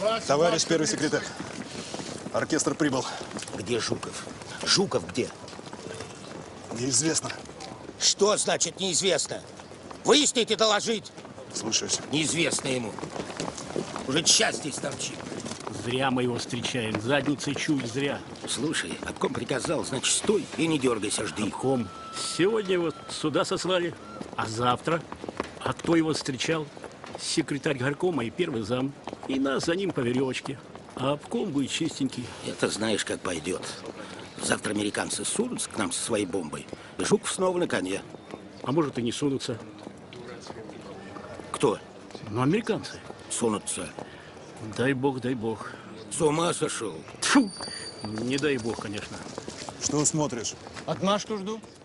Товарищ первый секретарь. Оркестр прибыл. Где Жуков? Жуков где? Неизвестно. Что значит неизвестно? Выяснить и доложить. Слушаюсь. Неизвестно ему. Уже час здесь торчит. Зря мы его встречаем. Задницей чуть зря. Слушай, обком приказал, значит, стой и не дергайся, жди. Обком. Сегодня его сюда сослали, а завтра? А кто его встречал? Секретарь горкома и первый зам. И нас за ним по веревочке. А обком будет чистенький. Это знаешь, как пойдет. Завтра американцы сунутся к нам со своей бомбой, и Жуков снова на коне. А может и не сунутся. Кто? Ну, американцы. Сунутся. Дай бог, дай бог. С ума сошел. Тьфу! Не дай бог, конечно. Что смотришь? Отмашку жду.